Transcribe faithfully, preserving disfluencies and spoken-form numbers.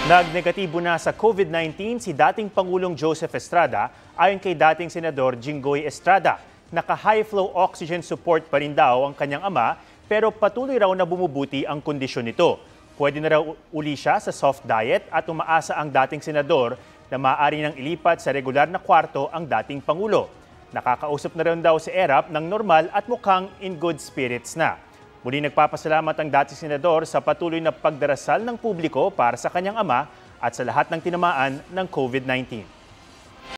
Nagnegatibo na sa COVID nineteen si dating Pangulong Joseph Estrada ayon kay dating Senador Jinggoy Estrada. Naka-high flow oxygen support pa rin daw ang kanyang ama pero patuloy raw na bumubuti ang kondisyon nito. Pwede na raw uli siya sa soft diet at umaasa ang dating senador na maaari nang ilipat sa regular na kwarto ang dating Pangulo. Nakakausap na rin daw si Erap ng normal at mukhang in good spirits na. Muli nagpapasalamat ang dating senador sa patuloy na pagdarasal ng publiko para sa kanyang ama at sa lahat ng tinamaan ng COVID nineteen.